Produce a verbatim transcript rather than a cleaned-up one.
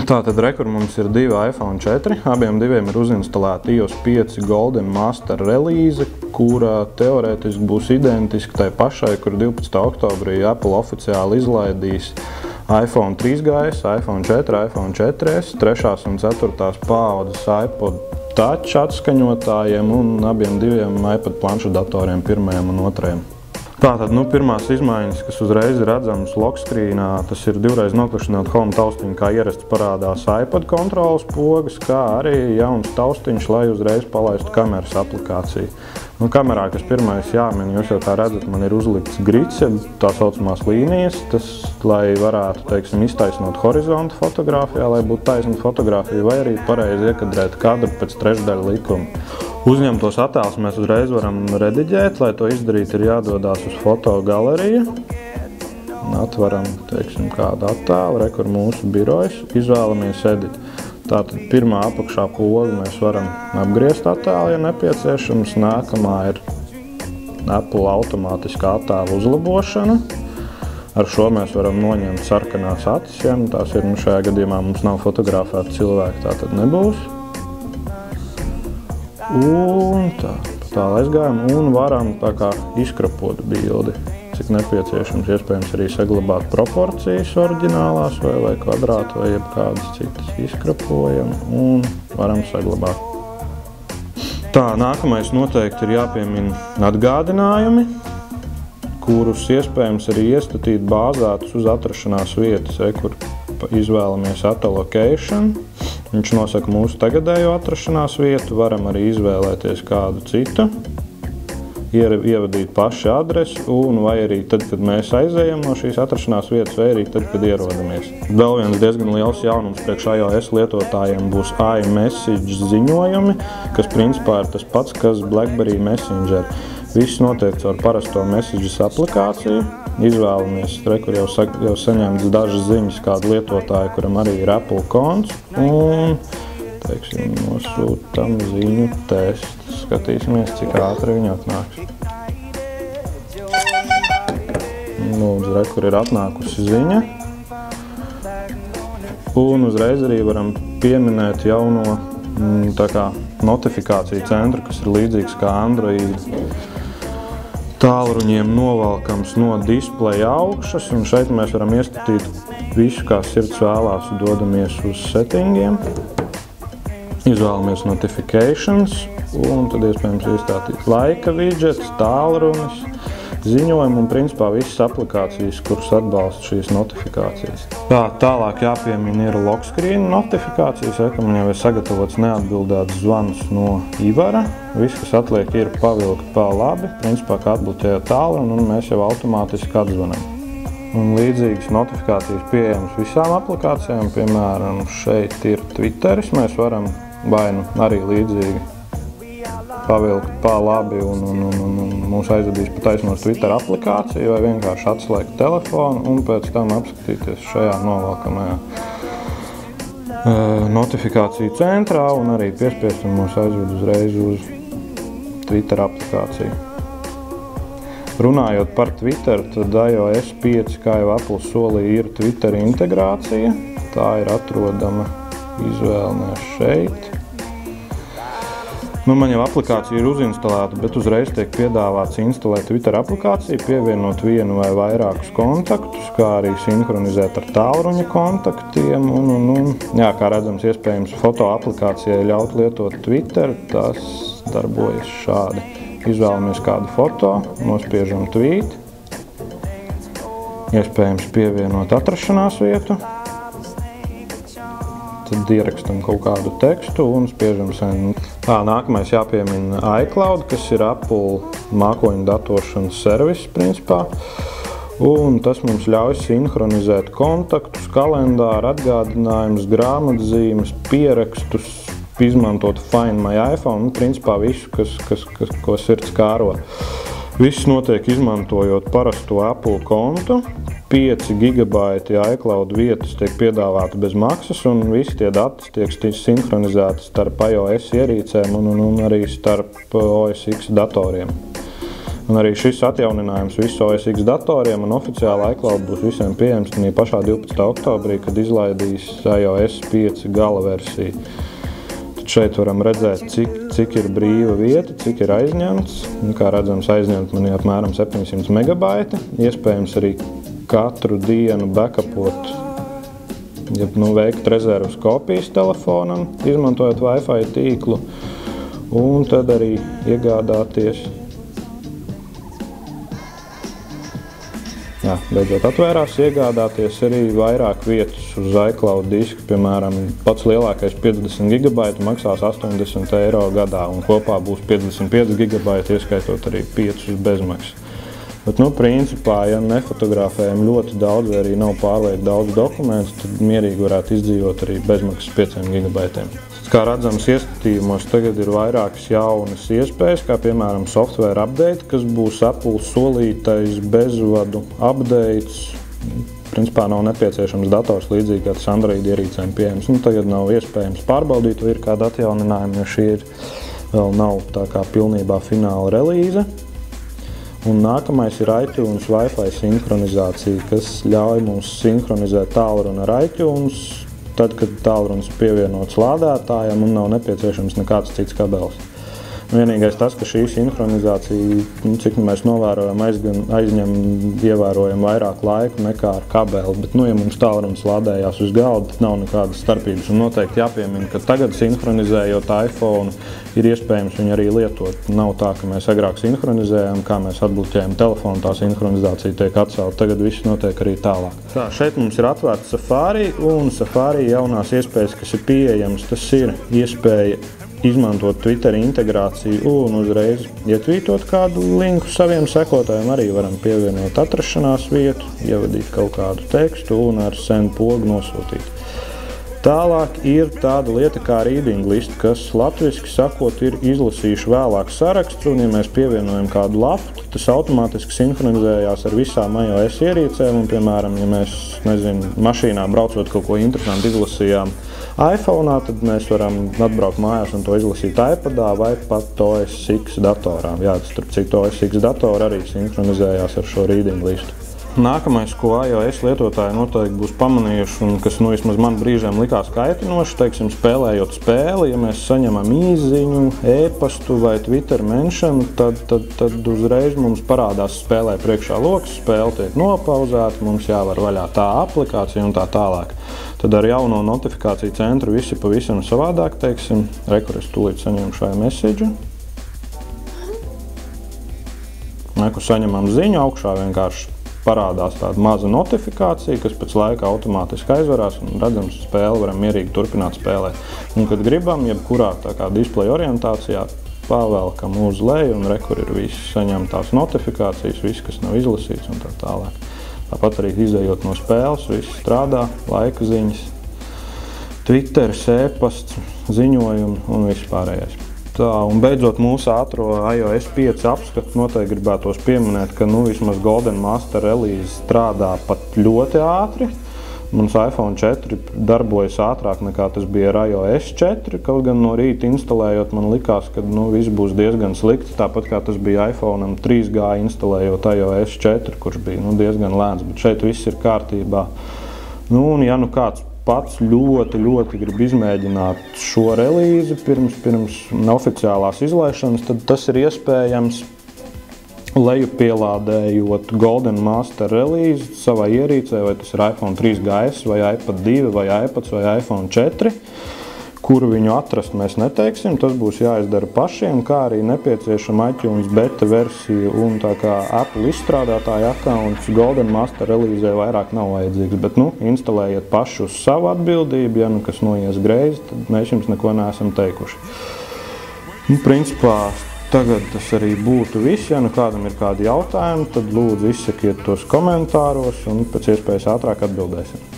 Tātad rekur mums ir divi iPhone četri, abiem diviem ir uzinstalēta i o s pieci Golden Master relīze, kura teorētiski būs identiska tai pašai, kur divpadsmitā oktobrī Apple oficiāli izlaidīs iPhone trīs G S, iPhone četri, iPhone četri S, trešās un ceturtās paaudzes iPod Touch atskaņotājiem un abiem diviem iPad planšetdatoriem, pirmajam un otrajam. Tātad, nu, pirmās izmaiņas, kas uzreiz ir redzamas lokskrīnā, tas ir divreiz noklikšķinot home taustiņu, kā ierasts parādās iPad kontrolas pogas, kā arī jauns taustiņš, lai uzreiz palaistu kameras aplikāciju. Nu, kamerā, kas pirmais jāmin, jūs jau tā redzat, man ir uzlikts grids, tā saucamās līnijas, tas, lai varētu, teiksim, iztaisnot horizontu fotogrāfijā, lai būtu taisna fotogrāfija, vai arī pareizi iekadrēt kadru pēc trešdaļa likuma. Uzņemtos attēlus mēs uzreiz varam rediģēt, lai to izdarīt ir jādodās uz fotogaleriju. Atveram, teiksim, kādu attēlu, re, kur mūsu birojas, izvēlamies edit. Tātad pirmā apakšā poga mēs varam apgriezt attēlu, ja nepieciešams. Nākamā ir Apple automātiskā attēla uzlabošana. Ar šo mēs varam noņemt sarkanās acis, ja nu, tās ir, nu, šajā gadījumā mums nav fotografēta cilvēki, tā tad nebūs. Un tā, tā aizgājam un varam tā kā izkrapot bildi, cik nepieciešams, iespējams arī saglabāt proporcijas oriģinālās vai, vai kvadrātu vai jebkādas citas. Izkrapojam un varam saglabāt. Tā, nākamais noteikti ir jāpiemina atgādinājumi, kurus iespējams arī iestatīt bāzētus uz atrašanās vietas, re, kur izvēlamies Autolocation. Viņš nosaka mūsu tagadējo atrašanās vietu, varam arī izvēlēties kādu citu, ievadīt paši adresi, un vai arī tad, kad mēs aizējam no šīs atrašanās vietas, vai arī tad, kad ierodamies. Vēl viens diezgan liels jaunums priekš iOS lietotājiem būs iMessage ziņojumi, kas principā ir tas pats, kas BlackBerry Messenger. Viss notiek caur parasto Messages aplikāciju. Izvēlamies, re, kur jau, sa, jau saņemts dažas ziņas kādu lietotāju, kuram arī ir Apple konts, un, teiksim, nosūtam ziņu testu. Skatīsimies, cik ātri viņi atnāks. Lūdzu, re, kur ir atnākusi ziņa. Un uzreiz arī varam pieminēt jauno tā kā notifikāciju centru, kas ir līdzīgs kā Android tālruņiem novalkams no displeja augšas, un šeit mēs varam iestatīt visu, kā sirds vēlās, dodamies uz settingiem, izvēlamies notifications, un tad iespējams iestatīt laika widgets, tālrunis, ziņojumu un principā visas aplikācijas, kuras atbalsta šīs notifikācijas. Tā, tālāk jāpiemina ir lokscreen notifikācijas, ka man jau ir sagatavots neatbildēts zvans no Ivara. Viss, kas atliek, ir pavilkt pa labi, principā kā atbloķējot tālruni, un mēs jau automātiski atzvanam. Un līdzīgas notifikācijas pieejamas visām aplikācijām, piemēram, šeit ir Twitteris, mēs varam vai nu arī līdzīgi pavilkt pa labi un, un, un, un, un mūs aizvedīs pa taisnos Twitter aplikāciju vai vienkārši atslēgt telefonu un pēc tam apskatīties šajā novalkamajā uh, notifikāciju centrā un arī piespiest un mūs aizved uzreiz uz Twitter aplikāciju. Runājot par Twitter, tad iOS pieci, kā jau Apple solīja, ir Twitter integrācija. Tā ir atrodama izvēlamies šeit. Nu, man jau aplikācija ir uzinstalēta, bet uzreiz tiek piedāvāts instalēt Twitter aplikāciju, pievienot vienu vai vairākus kontaktus, kā arī sinhronizēt ar tālruņa kontaktiem. Un, un, un, jā, kā redzams, iespējams foto aplikācijai ļaut lietot Twitter, tas darbojas šādi. Izvēlamies kādu foto, nospiežam tweet, iespējams pievienot atrašanās vietu. Tad ierakstam kaut kādu tekstu un spiežam send. Tā, nākamais jāpiemina iCloud, kas ir Apple mākoņu datošanas servis, principā. Un tas mums ļauj sinhronizēt kontaktus, kalendāru, atgādinājumus, grāmatzīmes, pierakstus, izmantot Find My iPhone, un principā visu, kas, kas, kas, ko sirds kāro. Viss notiek izmantojot parasto Apple kontu. pieci gigabaiti iCloud vietas tiek piedāvāta bez maksas, un visi tie dati tiek sinhronizēti starp iOS ierīcēm un, un, un arī starp O S X datoriem. Un arī šis atjauninājums visu O S X datoriem un oficiāli iCloud būs visiem pieejams tajā pašā divpadsmitā oktobrī, kad izlaidīs iOS pieci gala versiju. Tad šeit varam redzēt, cik, cik ir brīva vieta, cik ir aizņemts. Un, kā redzams, aizņemt man ir apmēram septiņsimt megabaiti. Iespējams arī katru dienu backupot, ja nu, veikt rezervas kopijas telefonam, izmantojot Wi-Fi tīklu. Un tad arī iegādāties. Jā, beidzot atvērās, iegādāties arī vairāk vietas uz iCloud disku, piemēram, pats lielākais piecdesmit gigabaiti maksās astoņdesmit eiro gadā, un kopā būs piecdesmit pieci gigabaiti, ieskaitot arī piecus bezmaksas. Bet, nu, principā, ja nefotografējam ļoti daudz, vai arī nav pārlieku daudz dokumentus, tad mierīgi varētu izdzīvot arī bezmaksas pieciem gigabaitiem. Kā redzams, ieskatījumos tagad ir vairākas jaunas iespējas, kā piemēram software update, kas būs Apple solītais bezvadu updates. Principā nav nepieciešams dators līdzīgi kā tas Android ierīcēm pieejams. Nu, tagad nav iespējams pārbaudīt, vai ir kāda atjauninājuma, jo šī ir vēl nav tā kā pilnībā fināla relīze. Un nākamais ir iTunes Wi-Fi sinhronizācija, kas ļauj mums sinhronizēt tālruni ar iTunes, tad, kad tālrunis ir pievienots lādētājam un nav nepieciešams nekāds cits kabelis. Vienīgais tas, ka šī sinhronizācija, nu, cik mēs novērojam, aizgan, aizņem ievērojam vairāk laika nekā ar kabeli, bet, nu, ja mums tālrunis lādējās uz galda, tad nav nekādas starpības. Un noteikti jāpiemina, ka tagad sinhronizējot iPhone ir iespējams viņu arī lietot. Nav tā, ka mēs agrāk sinhronizējam, kā mēs atbloķējam telefonu, tā sinhronizācija tiek atcelta. Tagad viss notiek arī tālāk. Tā, šeit mums ir atvērts Safari, un Safari jaunās iespējas, kas ir pieejams, tas ir iespēja izmantot Twitter integrāciju un uzreiz ietvītot kādu linku saviem sekotājiem. Arī varam pievienot atrašanās vietu, ievadīt kaut kādu tekstu un ar send pogu nosūtīt. Tālāk ir tāda lieta kā reading list, kas latviski sakot ir izlasījuši vēlāk saraksts, un ja mēs pievienojam kādu lapu, tas automātiski sinhronizējās ar visām iOS ierīcēm, un, piemēram, ja mēs, nezinu, mašīnā braucot kaut ko interesantu izlasījām iPhone'ā, tad mēs varam atbraukt mājās un to izlasīt iPadā vai pat O S X datorā. Jā, tas starp citu O S X datora arī sinhronizējās ar šo reading listu. Nākamais, ko iOS lietotāji noteikti būs pamanījuši un kas, nu, vismaz man brīžiem likās kaitinoši, teiksim, spēlējot spēli, ja mēs saņemam īziņu, e-pastu vai Twitter mention, tad, tad, tad uzreiz mums parādās spēlē priekšā loks, spēle tiek nopauzēta, mums jāvar vaļā tā aplikācija un tā tālāk. Tad ar jauno notifikāciju centru visi pavisam savādāk, teiksim, rekur es tūlīt saņemšu šādu message. Nekur saņemam ziņu, augšā vienkārši parādās tāda maza notifikācija, kas pēc laika automātiski aizvarās un redzams spēli varam mierīgi turpināt spēlēt. Un, kad gribam, jebkurā tā kā display orientācijā, pavelkam uz leju un rekur ir visi saņemtās notifikācijas, viss, kas nav izlasīts un tā tālāk. Tāpat arī izējot no spēles, viss strādā, laika ziņas, Twitter, e-pasts, ziņojumi un viss pārējais. Tā, un beidzot mūsu ātro iOS pieci apskatu noteikti gribētos pieminēt, ka nu, vismaz Golden Master Release strādā pat ļoti ātri. Mums iPhone četri darbojas ātrāk nekā tas bija ar iOS četri, kaut gan no rīta instalējot man likās, ka nu, viss būs diezgan slikti, tāpat kā tas bija iPhone trīs G instalējot iOS četri, kurš bija nu, diezgan lēns, bet šeit viss ir kārtībā. Nu, un ja nu kāds pats ļoti, ļoti grib izmēģināt šo relīzi pirms, pirms oficiālās izlaišanas, tad tas ir iespējams lejupielādējot Golden Master Release savā ierīcē, vai tas ir iPhone trīs G S, vai iPad divi, vai iPads, vai iPhone četri. Kuru viņu atrast mēs neteiksim, tas būs jāizdara pašiem, kā arī nepieciešama iTunes beta versija un tā kā Apple izstrādātāja accounts Golden Master Release vairāk nav vajadzīgs, bet nu, instalējiet paši uz savu atbildību, ja nu kas noies greizi, tad mēs jums neko neesam teikuši. Nu, principā tagad tas arī būtu viss, ja nu kādam ir kādi jautājumi, tad lūdzu izsakiet tos komentāros un pēc iespējas ātrāk atbildēsim.